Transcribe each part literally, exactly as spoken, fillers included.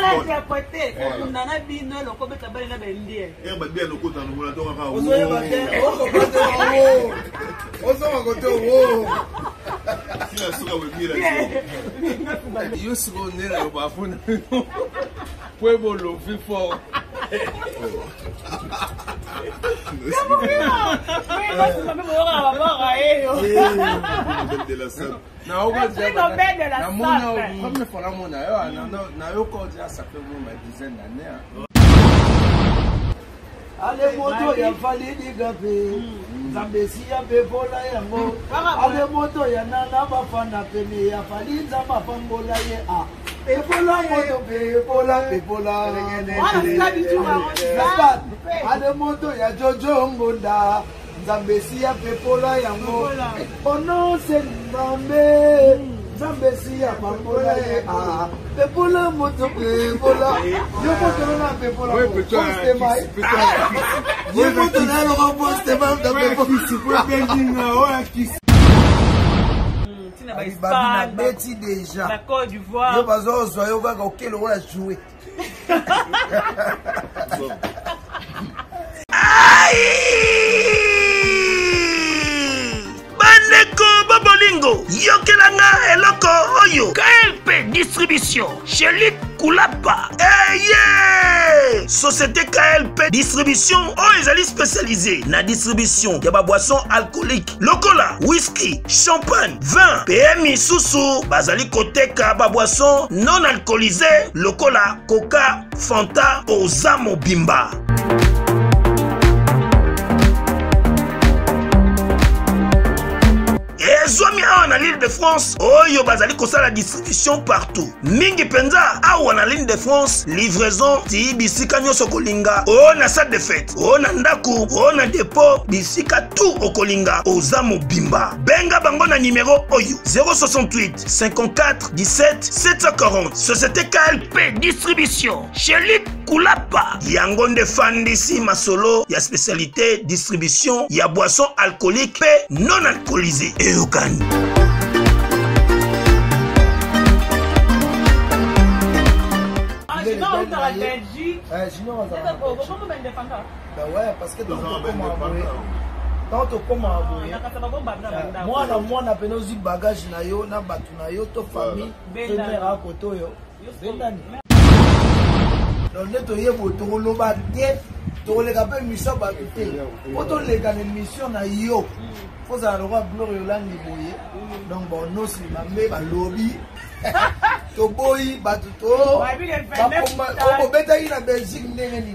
interpréter nana bino le ko beta bali na bendie e ba bien le ko ta no to ka ozo e ba te o ko ba te o ozo ma ko te o si la suka we mira yo sigo nera ba funa pueblo fifo na oba na mona comme faut la mona yo na yo ko dia ça fait une dizaine d'années. Ale moto ya falidi gape Zambesi ya bevola yango ale moto ya nana bafana pene ya falinza mafambola ye a ebola moto ebola ebola ale moto ya jojo ngonda Zambesi ya bevola yango ono senbambe Zambesi ya bambola ye a ebola moto ebola yo moto na ebola poste mai yo moto na lo poste mai da kisi pour building o kisi Babina Betty déjà. La Côte d'Ivoire. Yo bazo zo yo ga okelo wala jouer. Bandeko Bobolingo, yokelanga eloko oyo. K L P Distribution, chez Luc Kulapa. Eh yeah! Société K L P Distribution, oh ezali spécialisée na distribution ya ba boisson alcoolique. Lokola, whisky, champagne, vin, P M I Susu, bazali koteka ba boisson non alcoolisée. Lokola, Coca, Fanta, Ozamo Bimba. Zomi awa na l'île de France, oyo bazali kosala la distribution partout. Mingi penza awa na l'île de France, livraison ti bisika nyoso kolinga. O na salle de fête, o na ndaku, o na dépôt, bisika tout okolinga. Ozamo Bimba. Benga bango na numéro oyo zéro soixante-huit cinquante-quatre dix-sept sept cent quarante. Société K L P Distribution. Chez Luc Kulapa. Yango nde fandisi masolo ya spécialité distribution ya boisson alcoolique pe non alcoolisée. Eyoka. Sinon, on est en Belgique. Sinon, on est en Belgique. Comment on défend ça? Ben ouais, parce que dans le comment tant que comment moi na moi na penozi bagage na yo na batu na yo to famille tenera koto yo bendani donc neto yebo to loba te to le ka mission ba te oto le ka mission na yo faut ça le roi gloire yolandi boye donc bon no si mambe ba lobby to boy batu to o beta ina Belgique ndengeni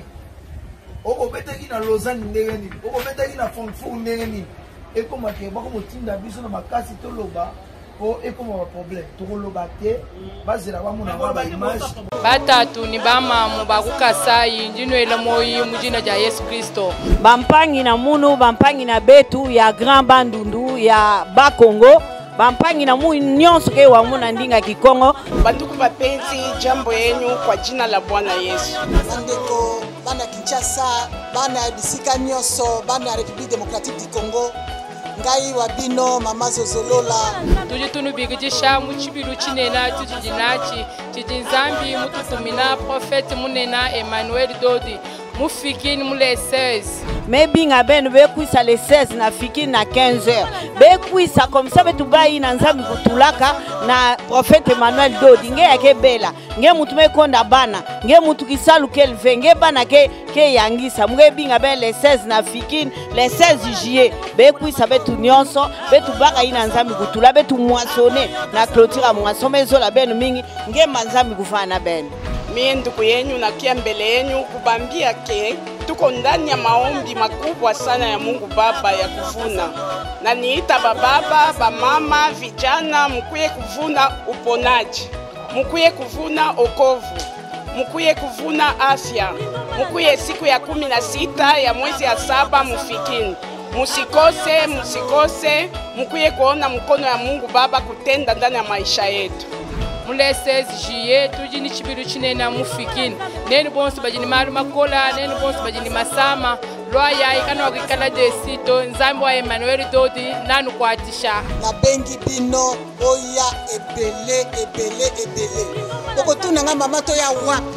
oko betaki na Lausanne ndengeni oko betaki na Francfort ndengeni eko make bako motinda biso na makasi to loba po eko ma problème to loba te bazira ba mona ba image batatu ni bama mubakukasai njino ele moyi mujina ja Yesu Kristo bampangi na munu bampangi na betu ya Grand Bandundu ya Bakongo bampangi na mu nyonso ke wa muna ndinga Kikongo batuku bapenzi jambo yenu kwa jina la Bwana Yesu. Bandeko bana Kinshasa bana bisika nyonso bana République démocratique du Congo ngai wabino mama zozolola tuji tunubigijisha mu chibiru chinena tujinachi tujinzambi mututumina prophète munena Emmanuel Dodi mufikini mule seize maybe ngaben be kuisa le seize na fikini na quinze heures be kuisa comme ça betu bayi na nzambi kutulaka na prophète Emmanuel Dodi nge yake bela nge mutume konda bana nge mutu kisalu kelve nge bana ke ke yangisa mwe binga ben le seize na fikini le seize juillet be kuisa betu nyonso betu baka ina nzambi kutula betu moissonner na clôture moissonner zo la ben mingi nge manzambi kufana ben mie ndugu yenu na kia mbele yenu kubambia ke tuko ndani ya maombi makubwa sana ya Mungu Baba ya kuvuna. Na niita bababa, bamama, vijana mkuye kuvuna uponaji, mkuye kuvuna okovu, mkuye kuvuna afya, mkuye siku ya kumi na sita ya mwezi ya saba mufikini. Musikose, musikose, mkuye kuona mkono ya Mungu Baba kutenda ndani ya maisha yetu. Mule seize juillet tujini chibiru chinena mufikini neni bonso bajini maru makola neni bonso bajini masama loa ya ikana wakikala desito nzambi wa Emmanuel Dodi nanu kuatisha na bengi bino oya ebele ebele ebele oko tuna nga mama to ya wapi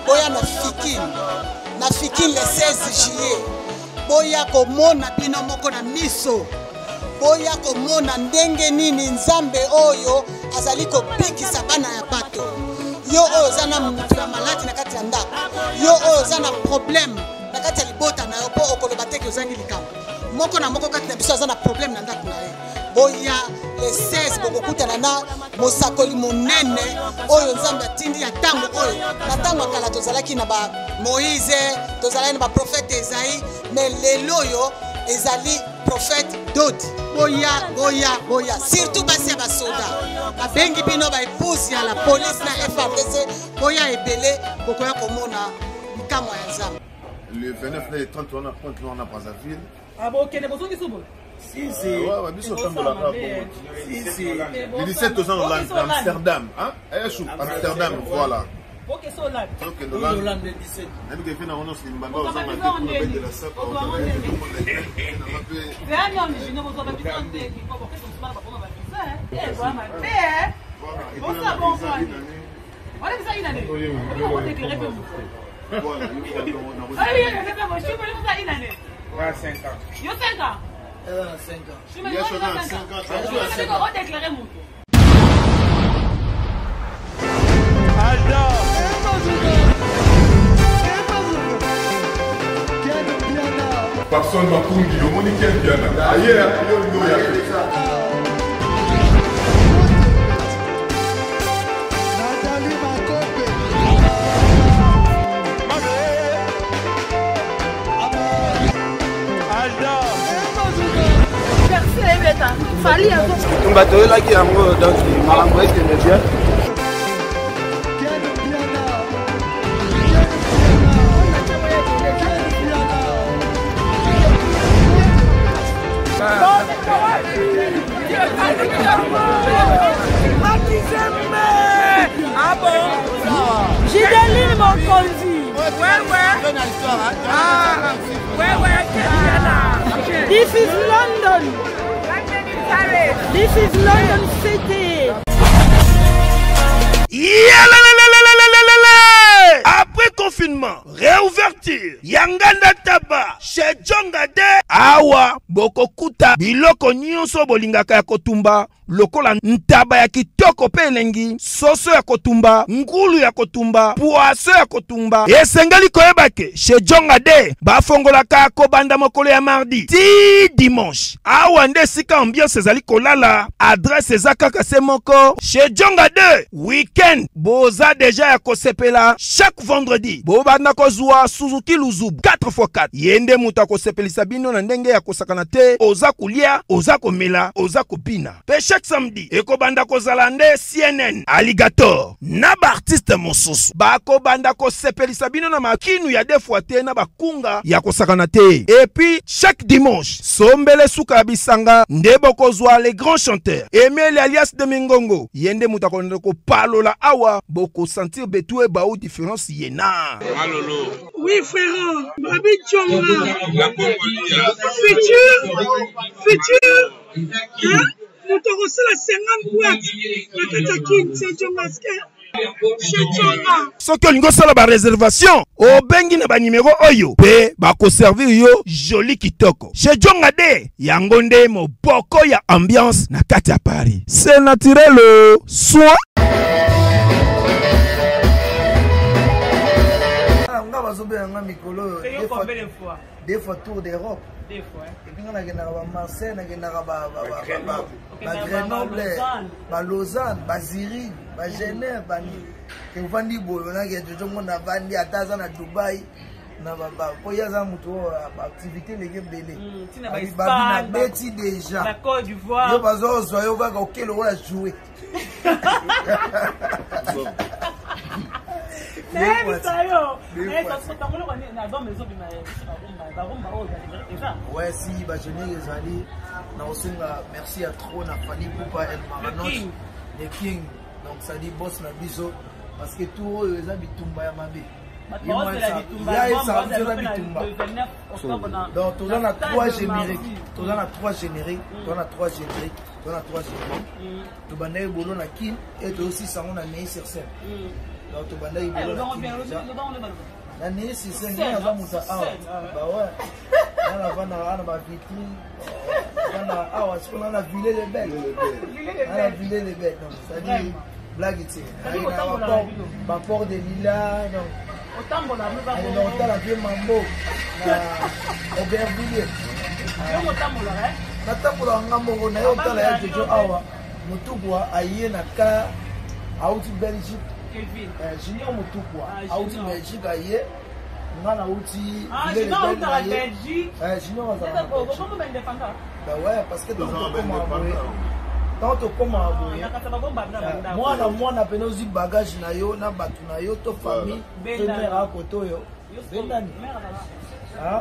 boya na fikini na fikini le seize juillet boya komona bino moko na miso boya komona ndenge nini nzambe oyo azali kobikisa bana ya bato yo oyo oza na mutu ya maladi na kati ya ndako yo oyo oza na problème na kati ya libota na yo mpo okoloba teke ozangi likambo moko na moko kati na biso aza na problème na ndako na ye boya le seize bokokutana na mosakoli monene oyo nzambe atindi ya ntango oyo na ntango ya kala tozalaki na ba Moïse tozalaki na baprofete Ezaïe mais lelo oyo ezali prophète Dodi boya boya boya surtout basi ya basoda babengi bino baepusi ya la police na F A R D C boya ebele bokoya komona likamwa ya nzambe. Le vingt-neuf et trente, on a compte on a Brazzaville. Ah bon, quel est besoin qui sont bons? Si, si. Ouais, ouais, mais c'est un Si, si. Le dix-sept ans, on l'a Amsterdam. Hein? Amsterdam, voilà. Ok, c'est Hollande. Ok, Hollande. Le dix-sept. Même que finalement, on s'est dit, on va faire de la sape. On va faire de la cinq ans. Yo cinq ans. Elle a cinq ans. Je me demande cinq ans. Je vais redéclarer mon tour. Alda. Personne m'a conduit. Le monde est quel piano. Ailleurs, il y a On va te là qui est en haut, donc il m'a envoyé que le bien. Ah bon? J'ai des mon conduit. Ouais, ouais. Ah, ouais, ouais. This is London. This is London City. Après confinement, réouverture, Yanganda Taba, chez Djongade, Awa, Bokokuta, Biloko Nyonso Bolingaka ya Kotumba, lokola ntaba ya kitoko pe elengi, soso ya kotumba, ngulu ya kotumba, poaso ya kotumba. Esengali koyebake, chez Djongade, bafongolaka kobanda mokolo ya mardi, ti dimanche. Awa nde sika ambiance ezali kolala, adresse ezaka se moko, chez Djongade, weekend, boza deja ya kosepela, chaque vendredi, bobanda kozwa Suzuki Luzubu, quatre fois quatre. Yende muta kosepelisa bino na ndenge ya kosakana te, oza kulia, oza komela, oza kopina. Pe chaque samedi, eko banda kozala nde C N N, Alligator, na ba artiste mosusu. Bako banda kosepelisa bino na makinu ya defwa te na bakunga ya kosakana te. Et puis, chaque dimanche, sombele suka bisanga, nde bokozwa les grands chanteurs. Emile alias de Mingongo, yende muta ko palola awa, boko sentir betou e baou différence yena. Malolo. Oui frère, Babi Tchonga. Futur, futur, hein? Nous te reçons la cinquante boîtes. La Katakin, c'est Djongaske. Soki olingo sala ba réservation, o bengi na ba numéro oyo, pe ba ko servir yo joli kitoko. Chez Djongade, yango nde moboko ya ambiance na kati ya Paris. C'est naturel, soit des fois tour d'Europe. Des fois. Et puis on a gagné à Marseille, on a gagné à Grenoble, à Lausanne, à Zurich, à Genève, à et on vend on a gagné tout le monde a vendu à Tazan à Dubaï. Na ba ba ko yaza muto activité les gebele. Ba na beti déjà. La Côte d'Ivoire. Yo bazo zo yo ba ko kelo wala jouer. Ouais, si, bah, je n'ai réalisé. Merci à trop, na Fanny Poupa, El Maranoche, les King. Donc, ça dit boss na biso. Parce que tout le monde est bitumba ya mabe. Il y a ça, c'est la bitumba. Donc, tu as trois génériques. Tu as trois génériques. Tu as trois génériques. Tu as trois génériques. Tu as boulot na King et tu as aussi ça on a mis sur scène. donc tobanda ibolo na ni si c'est ni aza muta awa ba ouais na vana ana ba vitrine na awa c'est qu'on a vilé les bêtes on a vilé les bêtes donc ça dit blague ici ba port de lila donc otambola mba ba otala vie mambo na Aubervilliers yo otambola eh na tambola ngambo na yo otala ya jojo awa mutubwa aye na ka auti Belgique Junior Mutukwa auti Belgique aye ngana auti Junior utala Belgique Junior utala Belgique comment ben défendre bah ouais parce que donc tant to koma aboye mwana mwana pena ozi bagage na yo na batu na yo to famille to mère a koto yo bendani ah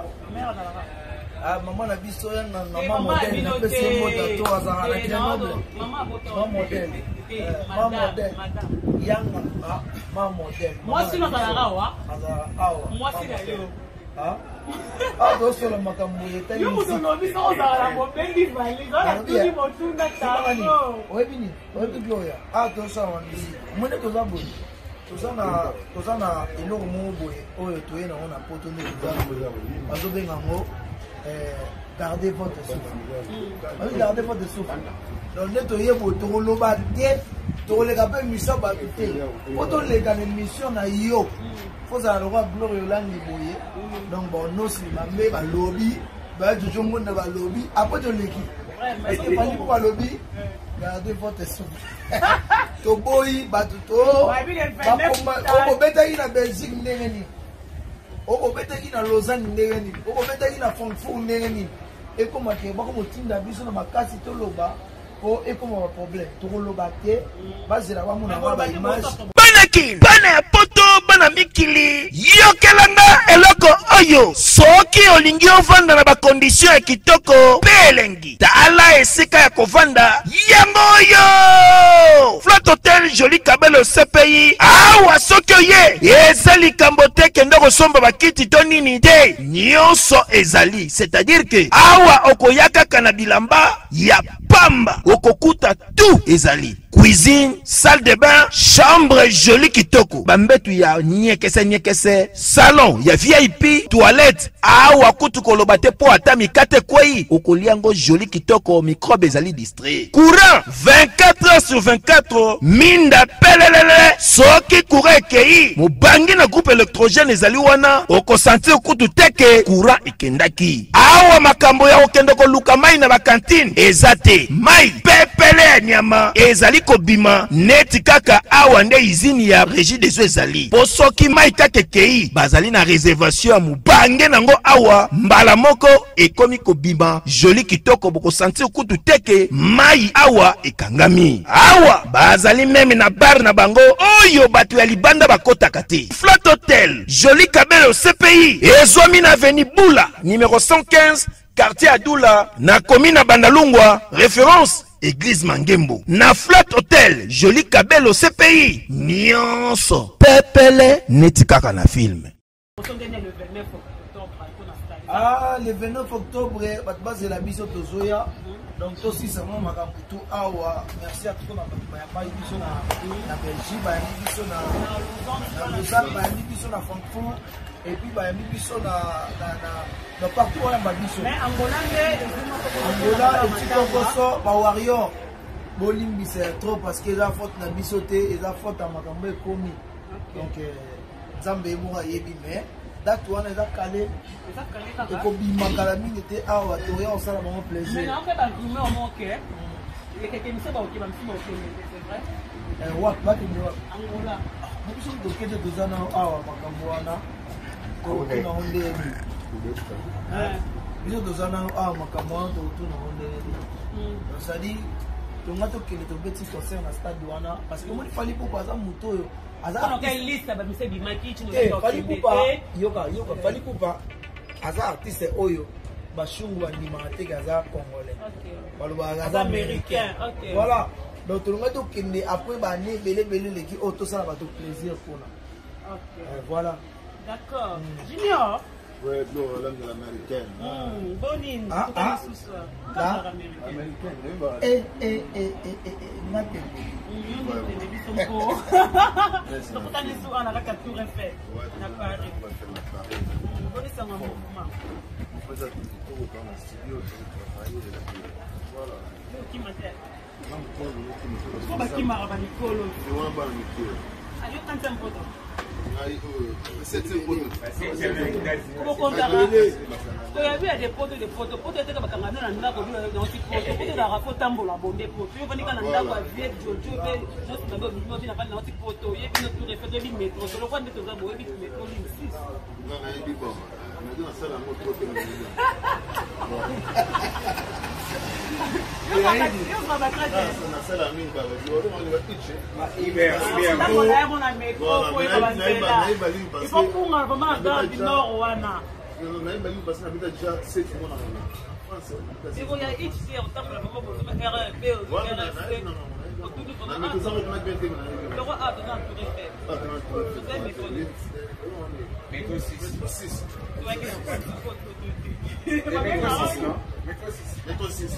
ah maman na biso ya na maman modèle na pese mota to azara la grenoble maman modèle maman modèle yanga ah maman modèle moi si na kala rawa azara awa moi si na yo ah ah do solo makambo yeta yo muso no biso ozala mo bendi vali zo na tuli mo tunda tawo oyebini oyebi bioya ah do solo wani mwene toza boye toza na toza na eloko mo boye oyo toye na ona poto ne toza azobenga ngo gardez votre souffle. Gardez votre souffle. Donc, nous avons dit que nous avons dit que mission Quand les gars mission na yo, faut ça le roi gloire langue boye. Donc bon, nous si ma mère lobby, bah du jour monde va lobby. Après de l'équipe. Parce que pas pour lobby. Gardez votre souffle. To boy batuto. Ba ko beta ina Belgique ndengeni. Oko betaki na Lausanne ndenge nini oko betaki na Francfort ndenge nini ekoma ke bako motinda biso na makasi to loba po ekoma ba problème to loba te bazela ba mona ba image banaki bana ya poto bana mikili yokelanga eloko oyo soki olingi ovanda na ba condition ya kitoko belengi tala esika ya kovanda yango oyo Flat Hotel Joli Kabelo C P I awa soki oye ezali kambote kende kosomba bakiti to nini te nyonso ezali c'est-à-dire que awa okoyaka kana bilamba ya pamba okokuta tout ezali cuisine, salle de bain, chambre jolie kitoko. Bambetu ya nyekese nyekese, salon ya V I P, toilette, awa kutu kolobate po atami kate kwei. Okoliango jolie kitoko, microbe ezali distrait. Courant vingt-quatre heures sur vingt-quatre, minda pelelele, soki courant ekei. Mubangi na groupe électrogène ezali wana, oko sentir kutu teke, courant ekendaki. Awa makambo ya okendoko luka mai na ba cantine, ezate, mai pepele nyama, ezali kobima neti kaka awa nde izini ya régie des eaux ezali po soki mai kaka kei bazali na réservation ya mubange nango awa mbala moko ekomi kobima joli kitoko boko sentir kutu teke mai awa ekangami awa bazali meme na bar na bango oyo bato ya libanda bakotaka te. Flat Hotel Joli Kabelo C P I ezwami na avenue Bula numéro cent quinze quartier Adoula na commune Bandalungwa référence Église Mangembo. Na Flat Hotel Joli Kabelo C P I nyonso pepele neti kaka na film. Ah, le vingt-neuf octobre, base de la biso tozoya. Donc aussi c'est moi makaputu awa. Merci à tout le monde ba biso na na Belgique, ba biso na na Lausanne, ba biso na Francfort et puis ba biso na na na partout où ba biso. Mais Angola Angola et Tikokoso ba warrior. Bolimbi c'est trop parce que la faute na biso te, et la faute à makambo ekomi. Donc Nzambe mo ayebi mais date wana eza calé. Et comme il m'a calami était ah ouais toi on s'en a vraiment plaisir. Mais en fait bah vous me manquez. Il y a quelqu'un qui sait pas OK même si moi c'est vrai. Eh ouais pas que moi. Angola. Moi je suis doké de deux ans ah ouais makambo wana. Ko na onde. Eh. Biso deux ans ah makambo wana to to na onde. Donc ça dit tonga to kele to beti concert na stade wana parce que moi il fallait pour passer moto yo. Aza quelle liste ba mise bi maki tu nous dois fallait pour pas yoka yoka fallait pour pas aza artiste oyo bashungu bandima te gaza congolais baloba gaza américain voilà donc tout le monde kende après ba né belé belé les qui auto ça va tout plaisir pour là voilà d'accord Junior Ouais, non, langue américaine. Bonine. Ah, ah. Là, américaine. Eh, eh, eh, eh, eh, Naté. toyabi ya depoto depoto poto eteka bakangana na ndako nauti poto poto ezalaka po tambola bonde poto yovanika na ndako ya vie jojo mpe nyonso na bobimoti na bani nauti poto oyebi no tour efe toyebi metro solokwa nde toza boyebi metro ligne six il faut kunga vraiment dans du nord wana il y a ici on tape la vraiment pour R un B R le roi A dans tout effet métro six métro six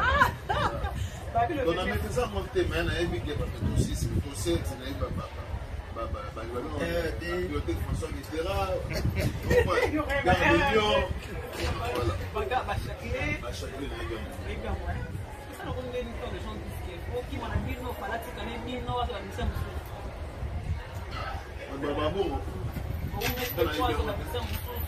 on a mis ça monter mais on a vu que métro six métro sept na iba baba baba baba bibliothèque François Mitterrand Gardenion voilà baga ba chakile ba chakile na iba iba moi ça on est une fois de gens qui qui m'a dit non fallait que quand même non ça la mission baba bon on est pas quoi ça la mission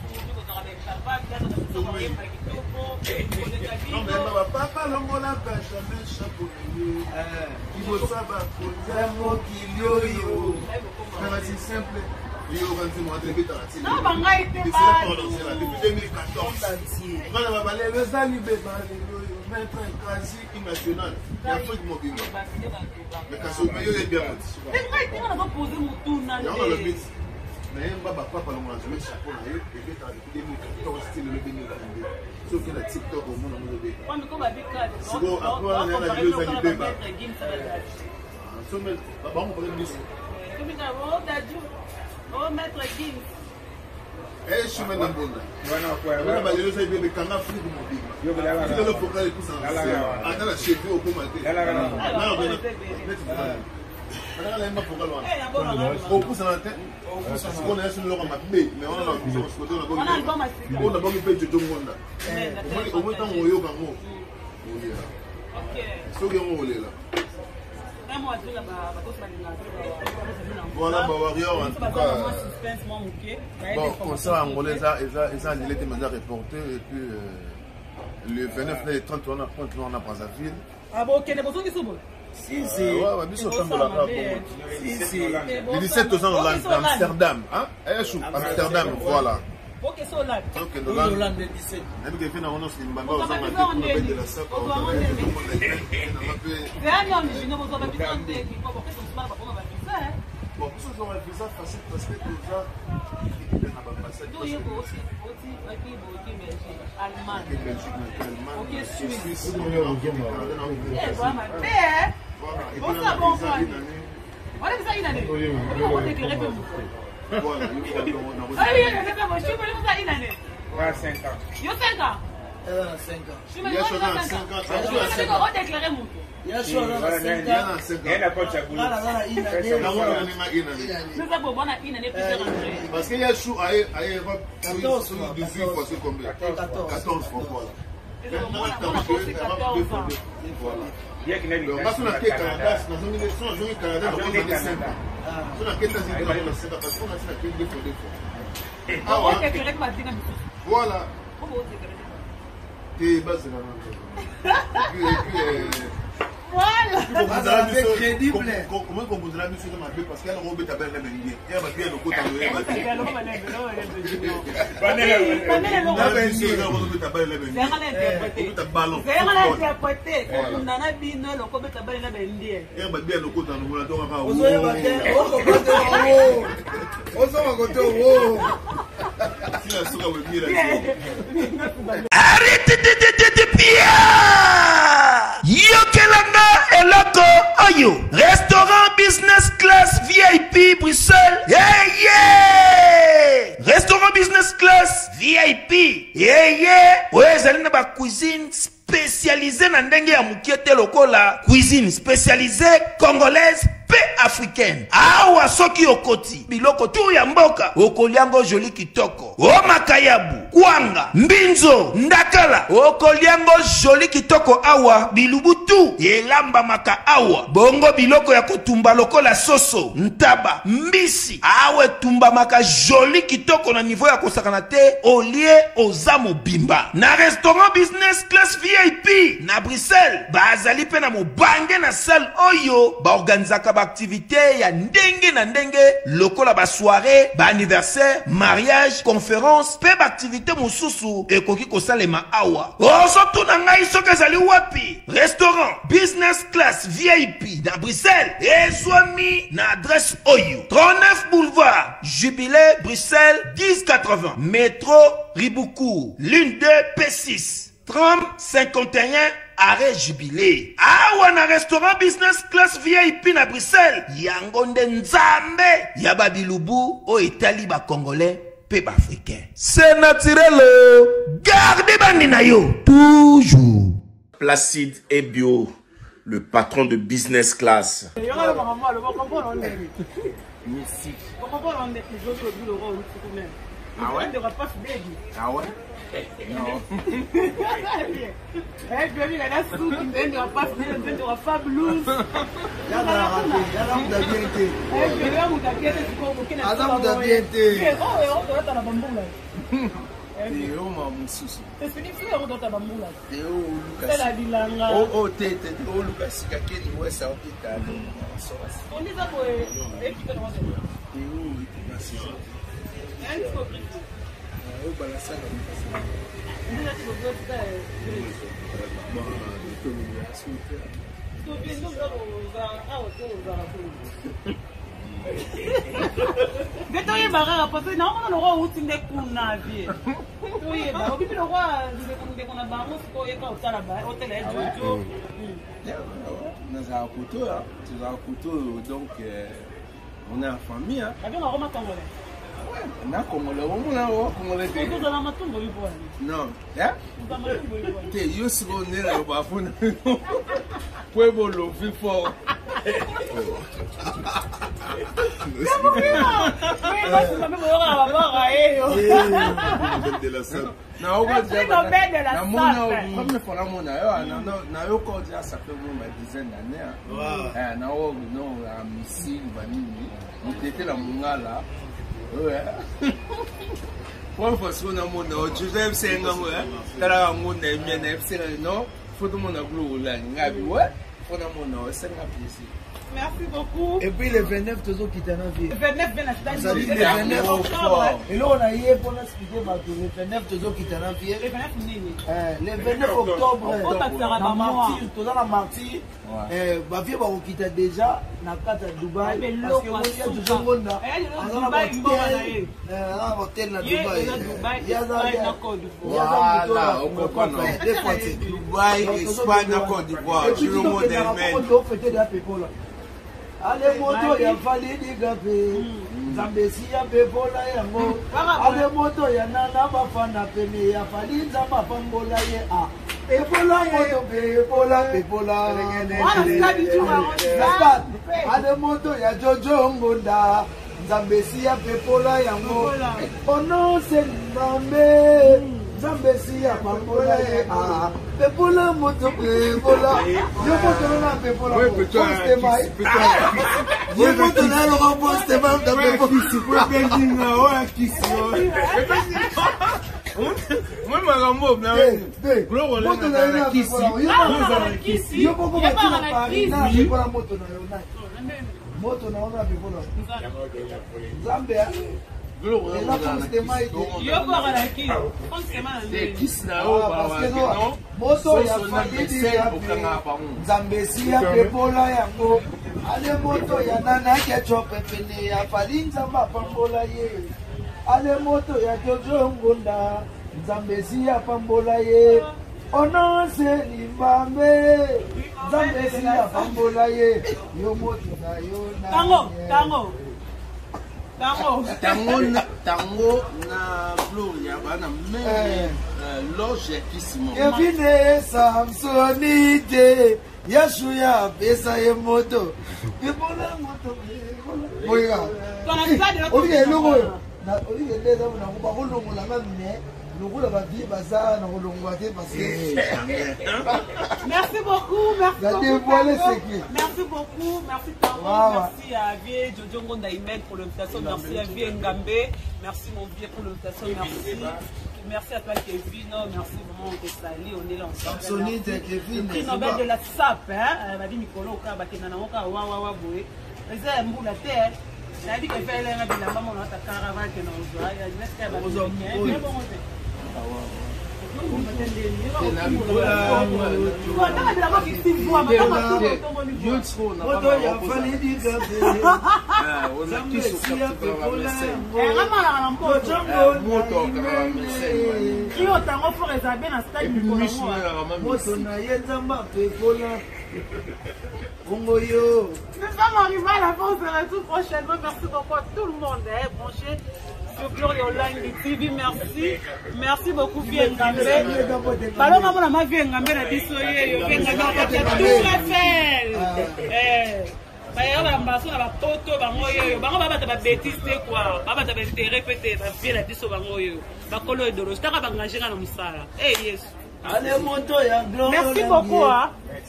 non mais baba papa longola ba jamais chapeau il faut savoir pour mo kilio c'est simple yo quand tu montres que tu as non banga ite ba c'est la depuis deux mille quatorze ngana baba le zali beba le maître quasi national ya Afrique mobile mais quand so meilleur est bien mais moi il m'a posé mon tour na mais baba papa longola jamais chapeau na yo et que tu as depuis deux mille quatorze style le deux mille vingt-deux sauf que la TikTok au monde on est quand comme avec ça c'est bon après on a la vidéo ça libère ba so mais baba on peut dire comme ça on a dit oh maître Gims eh je suis maintenant bon voilà quoi voilà ba le ça bébé kanga Afrique mobile yo bela la le focal et tout ça attends la chef au comment là là là là on a la même focal là au pouce dans la tête on a sur le roi mais on a sur ce côté on a bon on a bon peu de jongonda au moins tant moyo kango OK so que on là voilà, bah, Warrior, en tout cas. Bon, concert angolais, ils ont annulé des mandats reportés. Et puis, euh, le vingt-neuf et trente, on a contre on a Brazzaville. Ah bon, ok, les besoins qui sont bons. Si, si. Ouais, ouais, mais ils sont là. Si, si. Les dix-sept ans en Amsterdam. Hein? Amsterdam, voilà. Ok, c'est Hollande. Ok, Hollande dix-sept. Même que fait on se limba on a fait de la sac. On a fait. C'est un homme, je ne vous avais pas dit qu'il faut que ce soit pas pour faire ça. Bon, pour ça on va faire ça facile parce que déjà il n'a pas passé. Donc il faut aussi aussi qui qui Belgique, Allemagne. Belgique, Allemagne. OK, Suisse. Eh, voilà ma paix. Bon ça bon quoi. Voilà ça une année. On va déclarer pour vous. Voilà, ah oui, je sais pas, je suis venu ça une année. Ouais, cinq ans. Yo cinq ans. Elle a cinq ans. Je suis venu cinq ans. Je vais vous déclarer mon tour. Il y a cinq ans. Il y a pas de chaboulou. Voilà, voilà, une année. Nous avons bon une année plus tard. Parce qu'il y a chou à Europe quatorze dix-huit fois c'est combien? quatorze fois voilà. Il y a qui n'a pas de Canada, dans une élection, dans une Canada, dans une Canada. Sur la quête d'asile, dans une Canada, parce qu'on a fait la quête deux fois deux fois. Ah ouais. Voilà. T'es bas, c'est la même chose. Et puis, voilà. C'est crédible. Comment on vous a mis sur ma vie parce qu'elle robe ta belle bengue. Elle va bien le côté de elle. Elle va bien le côté de elle. Elle va bien le côté de ta belle bengue. C'est interprété. Ta ballon. C'est interprété. On en a bien le côté de ta belle bengue. Elle va bien le côté de la donc on va va bien. On va côté haut. On va côté haut. Si la souka veut dire. Arrêtez de Pierre. Yokelanga eloko oyo. Restaurant business class V I P Bruxelles. Yeah yeah. Restaurant business class V V I P. Yeye, oyezali na ba cuisine spécialisée na ndenge ya mukiete lokola cuisine spécialisée congolaise pe africaine. Awa soki okoti biloko tu ya mboka okoliango joli kitoko. O makayabu, kwanga, mbinzo, ndakala okoliango joli kitoko awa bilubutu elamba maka awa. Bongo biloko ya kotumba lokola soso, ntaba, mbisi awe tumba maka joli kitoko na niveau ya kosakana te olie ozamo bimba. Na restaurant business class V I P na Bruxelles bazali pe na mobange na salle oyo ba organizaka ba activité ya ndenge na ndenge lokola ba soirée, ba anniversaire, mariage, conférence pe ba activité mosusu ekoki kosalema awa. Oso tuna ngai soki ezali wapi? Restaurant business class V I P na Bruxelles ezwami na adresse oyo trente-neuf boulevard Jubilé Bruxelles dix quatre-vingts métro Riboukou ligne deux P six tram cinquante et un arrêt Jubilé. Awa na restaurant business class V I P na Bruxelles yango nde nzambe ya babilubu o etali ba congolais pe ba africain. C'est naturel. Gardez bandi na yo toujours. Placide et Bio, le patron de business class. Ah ouais? Ah ouais? Non. Donc on est en famille. Na Congolais, on a Congolais. Non, hein? T'es juste on là bas pour pueblo lo fait fort. Na ogo dia na mona comme pour la mona yo na na yo ko dia ça fait une dizaine d'années. Eh na ogo non a missile vanini. On était la mongala. Ouais. Pour fois sur na mona Joseph senga mo tala ngone miene fsela no foto mona glo la ngabi ouais faut na mona senga plaisir. Merci beaucoup. Et puis le vingt-neuf, toujours qui t'en a vu. Le vingt-neuf, bien la Vous avez le vingt-neuf octobre. Et là, on a eu pour nous expliquer le vingt-neuf, toujours qui t'en a vu. Le vingt-neuf, nini. Le vingt-neuf octobre. Na martyr, toujours la martyr. Ma vie va vous quitter déjà. Na carte à Dubaï. Parce que moi, il y a toujours monde là. On a un hôtel à Dubaï. Il y a un Côte d'Ivoire. Voilà, on comprend. Dubaï, Espagne, Côte d'Ivoire. Tout le monde est même. Ale moto ya validi gape Zambesi ya pepola yango Ale moto ya nana bafana pene ya validi zamba pambola ye a Pepola moto pepola pepola Ale moto ya Jojo Ngonda Zambesi ya pepola yango Ono senimambe Zambesi ya pambola ye a Pepola moto pepola Yo moto na pepola Poste mai Yo moto na lo poste mai Da pepola Kisi kwa Beijing na oya kisi Moi magambo na wewe moto na yo na kisi Yo moto na Paris na pepola moto na yo na Moto na ona pepola Zambia Yo moto ya falidi ya Zambesi ya pepola yango Ale moto ya nana ke chope pene ya falidi zamba pambola ye Ale moto ya Jojo Ngonda Zambesi ya pambola ye Ono se limbambe Zambesi ya pambola ye Yo moto na yo na Tango, tango tango tango na Gloria bana même loge kisimo Kevin Samsoni de Yashuya pesa ye moto ibona moto boyga olige logo na olige leza na ko ba ko longo la ngame logo la ba vie baza na ko longo te parce que merci beaucoup merci beaucoup merci beaucoup merci Tango merci à Vie Jojo Ngonda Imen pour l'invitation merci à Vie Ngambe merci mon vieux pour l'invitation merci merci à toi Kevin, merci vraiment de saluer, on est là ensemble. Sonny Kevin. Prix Nobel de la S A P, hein, m'a dit Nicolo Kabakena Naoka wa wa wa boy. Réserve mboula terre. Ça dit que fait là na maman na ta caravane que nous doit, il laisse qu'à ba. Mais bon Nous sommes arrivés à la fin, on se retrouve prochainement. Merci beaucoup à tout le monde hein, branché sur Glory Online T V. Merci. Merci beaucoup, Vie Ngambe. Parlons à ma Vie Ngambe, la bisoye, Vie Ngambe, tout la fait. Bah, on va passer à la photo, bah, moi, yo, bah, on va battre la bêtise, quoi. Bah, battre la bêtise, répéter, bah, vie la biso, bah, moi, yo. Bah, colo et doros. T'as pas engagé dans le moussala. Eh, yes. Allez, monto, ya, Glory. Merci beaucoup, hein.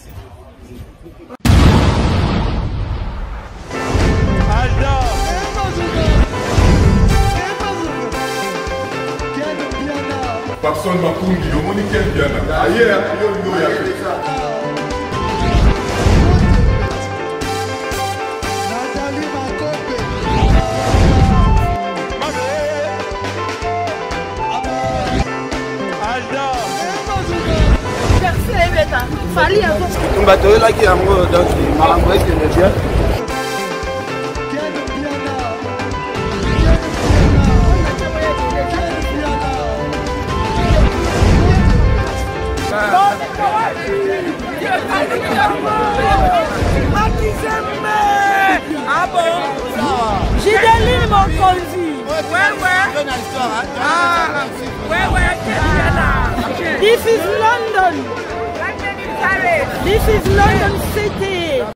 Papson Makundi, le monde qui est bien là. Aïe, aïe, Fali avant. On va te là qui a un mot donc malambo qui est bien. Ah bon? J'ai des lignes mon conduit. Ouais, ouais. Ah, ouais, ouais. This is London. This is London City.